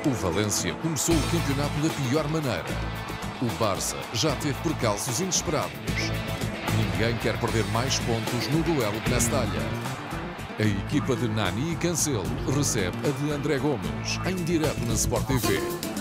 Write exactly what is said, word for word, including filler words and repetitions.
O Valência começou o campeonato da pior maneira. O Barça já teve percalços inesperados. Ninguém quer perder mais pontos no duelo de Mestalla. A equipa de Nani e Cancelo recebe a de André Gomes, em direto na Sport T V.